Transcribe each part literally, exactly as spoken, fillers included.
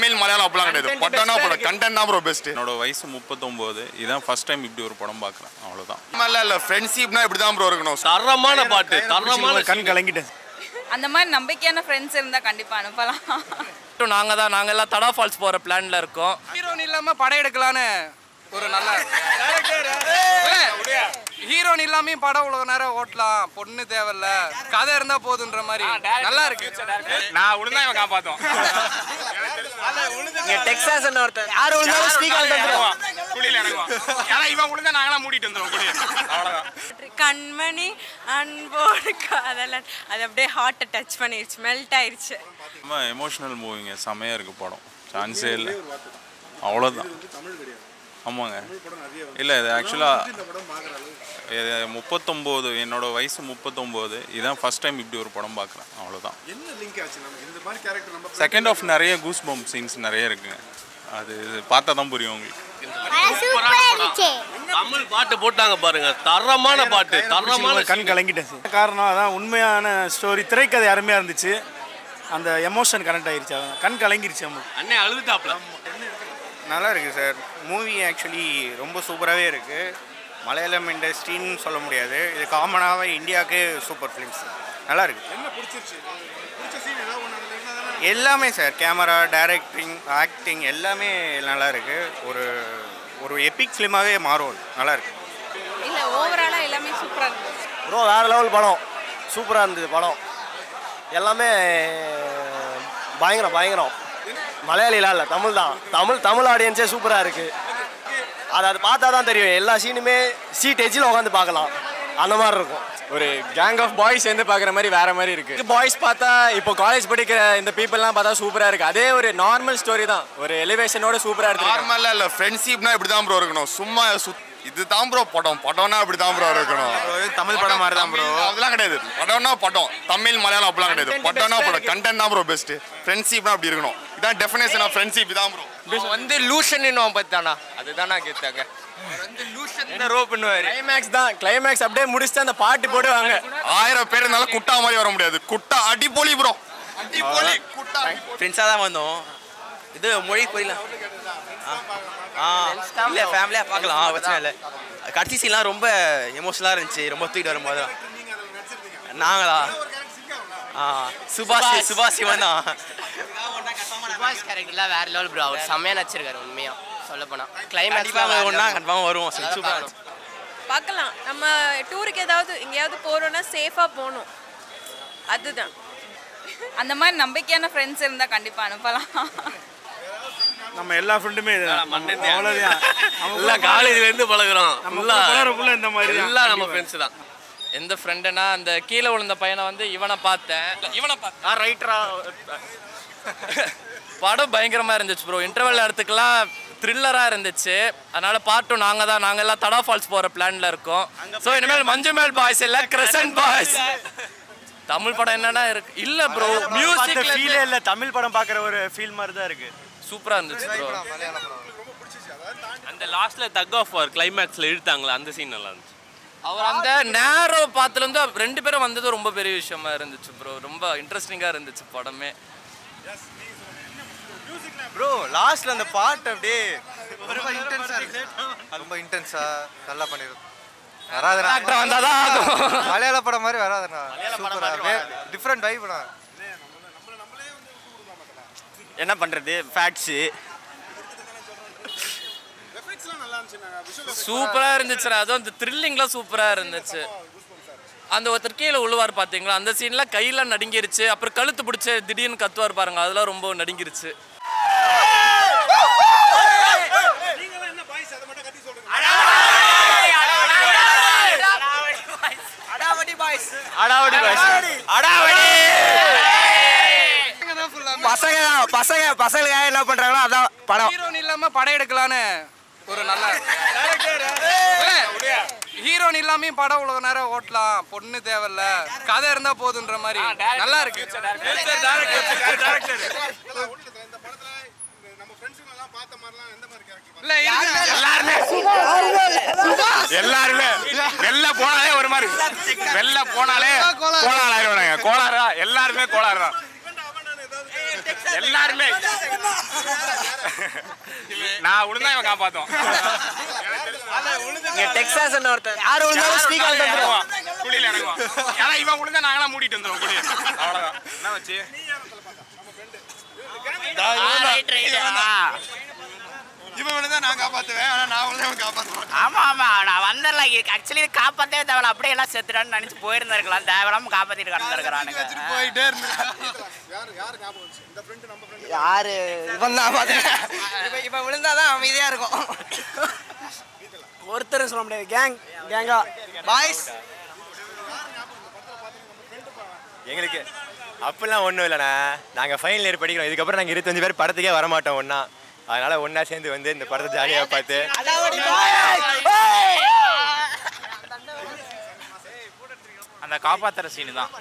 தமிழ் மலையாளம் அப்படிலாம் கிடையாது. படம்னா படம் கண்டென்ட் தான் ப்ரோ பெஸ்ட். என்னோட வயசு முப்பத்தொன்பது. இதான் ஃபர்ஸ்ட் டைம் இப்படி ஒரு படம் பார்க்குறேன். அவ்வளோதான். இல்ல இல்ல ஃப்ரெண்ட்ஷிப்னா இப்படி தான் ப்ரோ இருக்கணும். தரமான பாட்டு, தரமான கண் கலங்கிட்டேன். அந்த மாதிரி நம்பிக்கையான ஃப்ரெண்ட்ஸ் இருந்தா கண்டிப்பா அனுப்பலாம். நாங்க தான் நாங்க எல்லாம் தடா ஃபால்ஸ் போற பிளான்ல இருக்கோம். ஹீரோன் இல்லாம படம் எடுக்கலான்னு ஒரு நல்ல ஹீரோன் இல்லாம படம் உலக நேரம் ஓட்டலாம். பொண்ணு தேவையில்ல, கதை இருந்தா போதுன்ற மாதிரி நல்லா இருக்கு. நான் உளுந்தா இவன் காப்பாத்தும். டெக்சாஸ் என்ன ஒருத்தர் யார் உளுந்தாலும் ஸ்பீக்கர் தந்துருவான். குளியில இறங்குவான். ஏன்னா இவன் உளுந்தா நாங்களாம் மூடிட்டு வந்துருவோம் குளியில. அவ்வளவுதான். கண்மணி அன்போடு காதலன் அது அப்படியே ஹார்ட்டை டச் பண்ணிருச்சு, மெல்ட் ஆயிடுச்சு. ரொம்ப எமோஷனல் மூவிங்க. செமையாக இருக்குது படம். சான்ஸே இல்லை. அவ்வளோதான். ஆமாங்க. இல்லை இது ஆக்சுவலாக முப்பத்தொம்போது என்னோட வயசு முப்பத்தொம்போது. இதுதான் ஃபர்ஸ்ட் டைம் இப்படி ஒரு படம் பார்க்குறேன். அவ்வளோதான். செகண்ட் ஆஃப் நிறைய கூஸ் பம்ப் சீன்ஸ் நிறைய இருக்குங்க. அது பார்த்தா தான் புரியும் உங்களுக்கு. தமிழ் பாட்டு போட்டாங்க பாருங்க, தரமான பாட்டு, தரமான. கண் கலங்கிட்டேன் சார். காரணம் அதான் உண்மையான ஸ்டோரி, திரைக்கதை அருமையாக இருந்துச்சு. அந்த எமோஷன் கனெக்ட் ஆயிடுச்சு. அவன் கண் கலங்கிருச்சு. அவங்க அண்ணே அழுதுட்டாப்ல. நல்லா இருக்குது சார் மூவி. ஆக்சுவலி ரொம்ப சூப்பராகவே இருக்குது. மலையாளம் இண்டஸ்ட்ரின்னு சொல்ல முடியாது, இது காமனாகவே இந்தியாவுக்கு சூப்பர் ஃபிலிம்ஸ். நல்லா இருக்குது. எல்லாமே சார், கேமரா, டைரக்டிங், ஆக்டிங் எல்லாமே நல்லா இருக்குது. ஒரு ஒரு எபிக் ஃபிலிமாகவே மாறும். நல்லா இருக்குது. இல்ல ஓவராலா எல்லாமே சூப்பரா இருக்கு ப்ரோ. வேற லெவல் படம், சூப்பரா இருந்தது படம். எல்லாமே பயங்கரம் பயங்கரம். மலையாளிலாம் இல்லை, தமிழ் தான். தமிழ் தமிழ் ஆடியன்ஸே சூப்பராக இருக்குது. அது அது பார்த்தா தான் தெரியும். எல்லா சீனுமே சீட் எஜ்ஜில் உட்காந்து பார்க்கலாம், அந்த மாதிரி இருக்கும். ஒரு கேங் ஆஃப் பாய்ஸ் வந்து பார்க்குற மாதிரி வேற மாதிரி இருக்குது. பாய்ஸ் பார்த்தா இப்போ காலேஜ் படிக்கிற இந்த பீப்புளெலாம் பார்த்தா சூப்பராக இருக்குது. அதே ஒரு நார்மல் ஸ்டோரி தான், ஒரு எலிவேஷனோட சூப்பராக இருக்குது. நார்மலாக இல்லை, ஃப்ரெண்ட்ஷிப்னா இப்படி தான் ப்ரோ இருக்கணும். சும்மா சுத் இதுதான் ப்ரோ படம். படம்னா இப்படி தான் ப்ரோ இருக்கணும். தமிழ் படம் மாதிரி தான் ப்ரோ. அதெல்லாம் கிடையாது. படம்னா படம், தமிழ் மலையாளம் அப்படிலாம் கிடையாது. படம்னா படம் கண்டென்ட் தான் ப்ரோ பெஸ்ட். ஃப்ரெண்ட்ஷிப்னா அப்படி இருக்கணும். இதான் டெஃபினேஷன் ஆஃப் ஃப்ரெண்ட்ஷிப் இதான் ப்ரோ. வந்து லூஷன் இன்னும் பார்த்தானா அதுதானா கேட்டாங்க. வந்து லூஷன் ரோ பண்ணுவாரு. கிளைமேக்ஸ் தான், கிளைமேக்ஸ் அப்படியே முடிச்சுட்டு அந்த பாட்டு போடுவாங்க. ஆயிரம் பேர் இருந்தாலும் குட்டா மாதிரி வர முடியாது. குட்டா அடிப்பொலி ப்ரோ, அடிப்பொலி. குட்டா ஃப்ரெண்ட்ஸாக தான் வந்தோம். இது மொழி புரியல. ஆ இல்லை ஃபேமிலியாக பார்க்கலாம், பிரச்சனை இல்லை. கடைசி சீன்லாம் ரொம்ப எமோஷனலாக இருந்துச்சு. ரொம்ப தூக்கிட்டு வரும்போது நாங்களா ஆ சுபாஷ் சுபாஷ் சிவன் தான். சுபாஷ் கேரக்டர்லாம் வேற லெவல் ப்ரோ. அவர் செம்மையாக நடிச்சிருக்காரு உண்மையாக சொல்ல போனால். கிளைமேக்ஸ்லாம் ஒன்றா கன்ஃபார்மாக வருவோம். சூப்பராக பார்க்கலாம். நம்ம டூருக்கு ஏதாவது எங்கேயாவது போகிறோன்னா சேஃபாக போகணும், அதுதான். அந்த மாதிரி நம்பிக்கையான ஃப்ரெண்ட்ஸ் இருந்தா கண்டிப்பா அனுப்பலாம். நம்ம எல்லா ஃப்ரெண்டுமே அவ்வளோதான். எல்லாம் காலேஜ்ல இருந்து பழகுறோம். பழகுறப்புல இந்த மாதிரி எல்லாம் நம்ம ஃப்ரெண்ட்ஸ் தான். எந்த ஃப்ரெண்டுனா அந்த கீழே விழுந்த பையனை வந்து இவனை பார்த்தேன். இவனை பார்த்தேன் ரைட்டரா. படம் பயங்கரமாக இருந்துச்சு ப்ரோ. இன்டர்வல் நேரத்துக்குலாம் த்ரில்லராக இருந்துச்சு. அதனால பார்ட்டும் நாங்கள் தான் நாங்கள் எல்லாம் தடா ஃபால்ஸ் போகிற பிளானில் இருக்கோம். ஸோ இனிமேல் மஞ்சுமேல் பாய்ஸ் இல்லை, கிரசன்ட் பாய்ஸ். தமிழ் படம் என்னன்னா இருக்கு இல்லை ப்ரோ. மியூசிக் ஃபீலே இல்லை, தமிழ் படம் பார்க்குற ஒரு ஃபீல் மாதிரி தான் இருக்குது. சூப்பராக இருந்துச்சு ப்ரோ. அந்த லாஸ்ட்ல தக் ஆஃப் வார் கிளைமேக்ஸ்ல இழுத்தாங்களா, அந்த சீன் நல்லா இருந்துச்சு. அவர் அந்த நேரோ பார்த்துலேருந்து ரெண்டு பேரும் வந்தது ரொம்ப பெரிய விஷயமா இருந்துச்சு ப்ரோ. ரொம்ப இன்ட்ரெஸ்டிங்காக இருந்துச்சு படமே ப்ரோ. லாஸ்ட்ல அந்த பாட்டு அப்படியே ரொம்ப இன்டென்ஸா இருக்கு. ரொம்ப இன்டென்ஸா நல்லா பண்ணிருக்கு. வராதுடா வந்தாதான் ஆகும். மலையாள படம் மாதிரி வராதுடா. சூப்பரா டிஃபரண்ட் வைப்டா. என்ன பண்றது, ஃபேக்ட்ஸ் சூப்பரா இருந்துச்சு. அதுவும் அந்த த்ரில்லிங்லாம் சூப்பரா இருந்துச்சு. அந்த ஒருத்தர் கீழே உழுவார் பார்த்தீங்களா, அந்த சீன்லாம் கையெல்லாம் நடுங்கிருச்சு. அப்புறம் கழுத்து பிடிச்சி திடீர்னு கத்துவார் பாருங்க, அதெல்லாம் ரொம்ப நடுங்கிருச்சு. பசங்க பசங்க பசங்களுக்காக என்ன பண்றாங்களோ அதான் படம். ஹீரோன் இல்லாம படம் எடுக்கலான்னு ஒரு நல்ல ஹீரோன் இல்லாம படம் உலக நேரம் ஓட்டலாம். பொண்ணு தேவையில்ல, கதை இருந்தா போதுன்ற மாதிரி நல்லா இருக்கு. எல்லாருமே வெளில போனாலே ஒரு மாதிரி வெளில போனாலே கோளாறு ஆயிடுவாங்க. கோளாறா எல்லாருமே கோளாறு தான். எல்லாருமே நான் உளுந்தா இவன் காப்பாத்தும். டெக்சாஸ் ஒருத்தர் யார் உளுந்தாலும் ஸ்ரீகாந்த் வந்துருவான் குழியில இறங்குவான். ஏன்னா இவன் உளுந்தா நாங்களாம் மூடிட்டு வந்துருவோம் குழி. அவ்வளவுதான். என்ன வச்சு இவன் விழுந்தா நான் காப்பாத்துவேன். ஆனா நான் விழுந்தா இவன் காப்பாத்துவேன். ஆமா ஆமா நான் வந்துடலாம். ஆக்சுவலி காப்பாற்றவே தேவையில்ல, அப்படியே எல்லாம் செத்துட்டான்னு நினைச்சு போயிருந்திருக்கலாம். தேவையில்லாம காப்பாத்திட்டு கடந்திருக்கிறானுங்க. போயிட்டே இருந்து யாரு இவன் தான் பார்த்தேன். இவன் விழுந்தாதான் அமைதியா இருக்கும். ஒருத்தர் சொல்ல முடியாது. கேங் கேங்கா பாய்ஸ் எங்களுக்கு அப்பெல்லாம் ஒன்றும் இல்லைண்ணா. நாங்கள் ஃபைனல் இயர் படிக்கிறோம். இதுக்கப்புறம் நாங்கள் இருபத்தஞ்சு பேர் படத்துக்கே வரமாட்டோம் ஒன்றா. அதனால ஒன்றா சேர்ந்து வந்து இந்த படத்தை ஜாலியாக பார்த்து அந்த காப்பாத்துற சீனு தான்.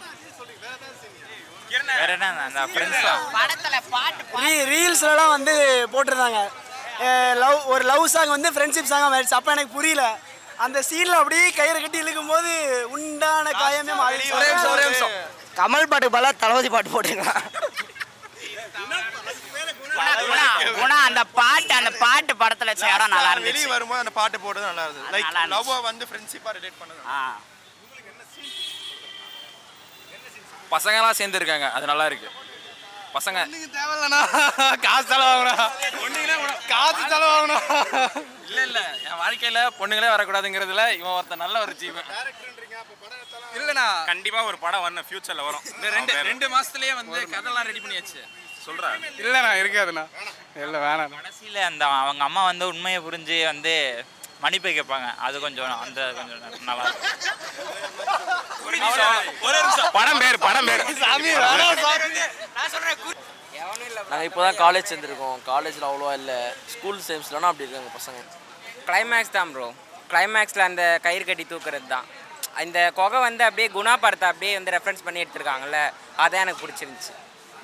வேற என்ன அந்த ஃப்ரெண்ட்ஸ் தான் படத்துல பாட்டு ரீல்ஸ்லாம் வந்து போட்டிருந்தாங்க. லவ் ஒரு லவ் சாங் வந்து ஃப்ரெண்ட்ஷிப் சாங்காக மாறிடுச்சு. அப்போ எனக்கு புரியல. அந்த சீனில் அப்படியே கயிறை கட்டி இழுக்கும் போது உண்டான காயமே மாறி. ஒரே நிமிஷம் ஒரே நிமிஷம் கமல் பாட்டுக்கு பதிலாக தளபதி பாட்டு போட்டுருக்கலாம். குணா அந்த பாட்டு அந்த பாட்டு படத்துல வச்ச இடம் நல்லா இருந்துச்சு. வெளிய வரும்போது அந்த பாட்டு போடுறது நல்லா இருந்துச்சு. லைக் லவ் வந்து ஃப்ரெண்ட்ஷிப்பா ரிலேட் பண்ணது. பசங்களாம் சேர்ந்து இருக்காங்க, அது நல்லா இருக்கு. பசங்க தேவையில்லண்ணா, காசு செலவாகணும். காசு செலவாகணும். இல்ல இல்ல என் வாழ்க்கையில பொண்ணுங்களே வரக்கூடாதுங்கிறதுல இவன் ஒருத்தன் நல்ல ஒரு ஜீவன். இல்லண்ணா கண்டிப்பா ஒரு படம் வரணும், ஃபியூச்சர்ல வரும். ரெண்டு ரெண்டு மாசத்துலயே வந்து கதைலாம் ரெடி பண்ணியாச்சு. சொல்றா இல்லண்ணா இருக்காதுண்ணா. இல்ல வேணாம். கடைசியில அந்த அவங்க அம்மா வந்து உண்மையை புரிஞ்சு வந்து மன்னிப்பு கேட்பாங்க. அது கொஞ்சம் அந்த கொஞ்சம் நல்லா இருக்கும். படம் பேர் படம் பேர் நாங்கள் இப்போ தான் காலேஜ் சேர்ந்துருக்கோம். காலேஜில் அவ்வளோவா இல்லை. ஸ்கூல் சேம்ஸ்லனா அப்படி இருக்காங்க பசங்க. கிளைமேக்ஸ் தான் ப்ரோ. கிளைமேக்ஸில் அந்த கயிறு கட்டி தூக்குறது தான். இந்த கொகை வந்து அப்படியே குணா படத்தை அப்படியே வந்து ரெஃபரன்ஸ் பண்ணி எடுத்துருக்காங்கல்ல, அதான் எனக்கு பிடிச்சிருந்துச்சு.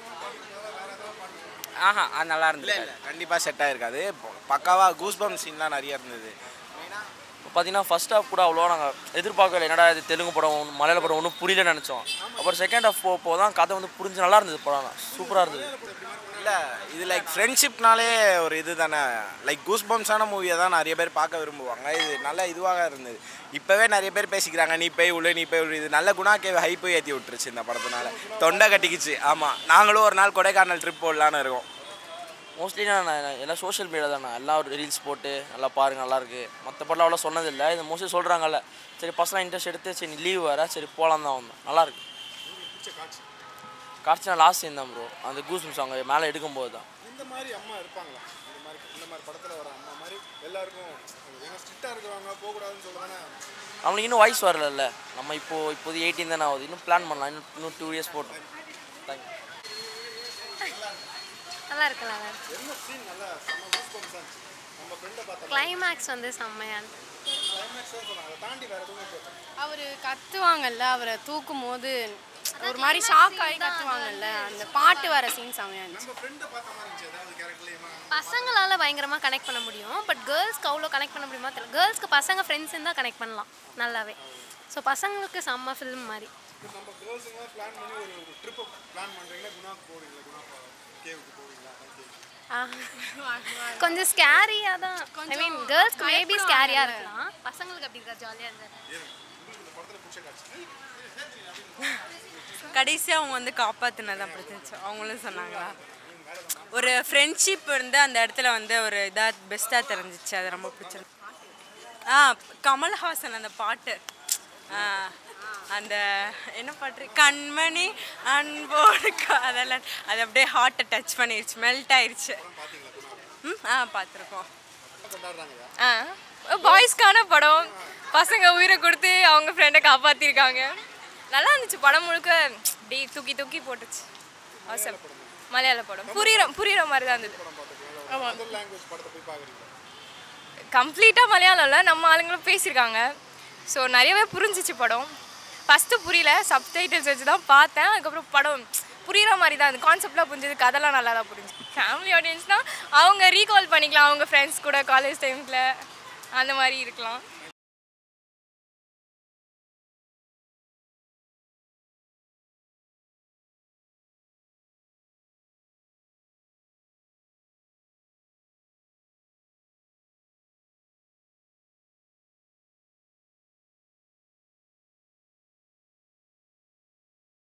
ஆஹா அது நல்லா இருந்தது. கண்டிப்பாக செட் ஆகிருக்காது. பக்காவாக கூஸ்பம் சீன்லாம் நிறைய இருந்தது. இப்போ பார்த்தீங்கன்னா ஃபர்ஸ்ட் ஹாஃப் கூட அவ்வளோவா நாங்கள் எதிர்பார்க்கல. என்னடா இது தெலுங்கு படம் மலையாள படம் ஒன்றும் புரியலன்னு நினச்சோம். அப்புறம் செகண்ட் ஹாஃப் போ போ தான் கதை வந்து புரிஞ்சு நல்லா இருந்தது. படம் சூப்பராக இருந்தது. இல்லை இது லைக் ஃப்ரெண்ட்ஷிப்னாலே ஒரு இது தானே. லைக் கூஸ்பம்ஸான மூவியை தான் நிறைய பேர் பார்க்க விரும்புவாங்க. இது நல்ல இதுவாக இருந்தது. இப்போவே நிறைய பேர் பேசிக்கிறாங்க, நீ போய் உள்ள நீ போய் உள்ள. இது நல்ல குணாக்கே ஹைப்பை ஏற்றி விட்டுருச்சு இந்த படத்தினால. தொண்டை கட்டிக்குச்சு. ஆமாம், நாங்களும் ஒரு நாள் கொடைக்கானல் ட்ரிப் போடலான்னு இருக்கோம். மோஸ்ட்லி நான் எல்லாம் சோஷியல் மீடியா தானே, எல்லாம் ஒரு ரீல்ஸ் போட்டு நல்லா பாருங்கள் நல்லாயிருக்கு. மற்ற படம் அவ்வளோ சொன்னதில்லை. இது மோஸ்ட்லி சொல்கிறாங்கல்ல. சரி பசங்க இன்ட்ரெஸ்ட் எடுத்து சரி லீவ் வேறு சரி போகலாம் தான் வந்தோம். நல்லாயிருக்கு. காட்சி நான் லாஸ்ட் சீன் தான் ப்ரோ. அந்த கூஸ்பம் சாங் மேலே எடுக்கும்போது தான். இந்த மாதிரி அம்மா இருப்பாங்களா? இந்த மாதிரி இந்த மாதிரி படத்தில் வர அம்மா மாதிரி எல்லாருக்கும் ஸ்ட்ரிக்டாக இருக்கிறவங்க போகக்கூடாதுன்னு சொல்லுவாங்க. நம்மளுக்கு இன்னும் வயசு வரல. நம்ம இப்போது இப்போது எயிட்டீன் தானே ஆகுது. இன்னும் பிளான் பண்ணலாம். இன்னும் இன்னும் டூ இயர்ஸ் போட்டோம். தேங்க்யூ. நல்லா இருக்கலாம். கிளைமேக்ஸ் வந்து செம்மையான. அவர் கத்துவாங்கல்ல, அவரை தூக்கும் போது ஒரு மாதிரி ஷாக் ஆகி கத்துவாங்கல்ல, அந்த பாட்டு வர சீன் செம்மையா இருந்துச்சு. பசங்களால பயங்கரமாக கனெக்ட் பண்ண முடியும். பட் கேர்ள்ஸ்க்கு அவ்வளோ கனெக்ட் பண்ண முடியுமா தெரியல. கேர்ள்ஸ்க்கு பசங்க ஃப்ரெண்ட்ஸ் இருந்தால் கனெக்ட் பண்ணலாம் நல்லாவே. ஸோ பசங்களுக்கு செம்ம ஃபில்ம் மாதிரி. கொஞ்சம் ஸ்கேரியாக தான். ஐ மீன் கேர்ள்ஸ்க்கு மேபி ஸ்கேரியாக இருக்கலாம். பசங்களுக்கு அப்படி இருக்கா ஜாலியாக இருந்தார். கடைசியாக அவங்க வந்து காப்பாற்றினதான் பிடிச்சிருந்துச்சு. அவங்களும் சொன்னாங்களா ஒரு ஃப்ரெண்ட்ஷிப் இருந்து அந்த இடத்துல வந்து ஒரு இதாக பெஸ்ட்டாக தெரிஞ்சிச்சு. அது ரொம்ப பிடிச்சிருக்கு. ஆ கமல்ஹாசன் அந்த பாட்டு, அந்த என்ன பாட்டு கண்மணி அன்போடு அதெல்லாம் அது அப்படியே ஹார்ட்டை டச் பண்ணிடுச்சு, மெல்ட் ஆயிடுச்சு. ம் ஆ பார்த்துருக்கோம். ஆ பாய்ஸ்க்கான படம். பசங்க உயிரை கொடுத்து அவங்க ஃப்ரெண்டை காப்பாற்றிருக்காங்க. நல்லா இருந்துச்சு. படம் முழுக்க அப்படி தூக்கி தூக்கி போட்டுச்சு. அவசரம் மலையாள படம். புரியுற புரியுற மாதிரி தான் இருந்தது. ஆமாம், கம்ப்ளீட்டாக மலையாளம் இல்லை, நம்ம ஆளுங்களும் பேசியிருக்காங்க. ஸோ நிறையவே புரிஞ்சிச்சு படம். ஃபஸ்ட்டு புரியல, சப்டைட்டில்ஸ் வச்சு தான் பார்த்தேன். அதுக்கப்புறம் படம் புரிகிற மாதிரி தான் அந்த கான்செப்ட்லாம் புரிஞ்சது. கதைலாம் நல்லா தான் புரிஞ்சு. ஃபேமிலி ஆடியன்ஸ்னால் அவங்க ரீகால் பண்ணிக்கலாம், அவங்க ஃப்ரெண்ட்ஸ் கூட காலேஜ் டைமில் அந்த மாதிரி இருக்கலாம்.